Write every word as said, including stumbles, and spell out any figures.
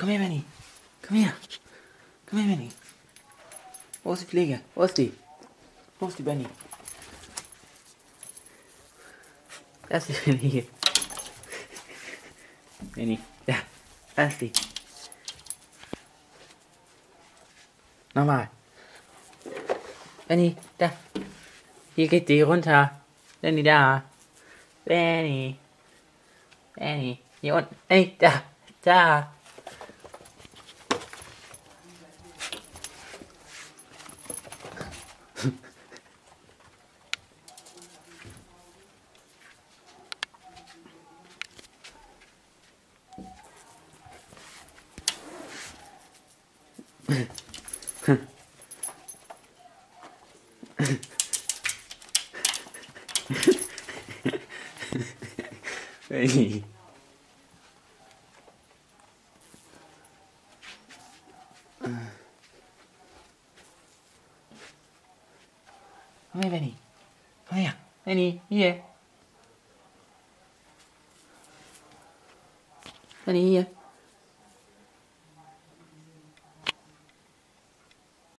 Komm her, Benny. Komm her. Komm her, Benny. Wo ist die Pflege? Wo ist die? Wo ist die, Benny? Da ist die Pflege. Benny. Ja, da ist die. Nochmal. Benny, da. Hier geht die runter. Benny, da. Benny. Benny. Hier unten. Benny, da. Da. Benny. Komm her, Benny. Komm her. Benny, hier. Benny, hier.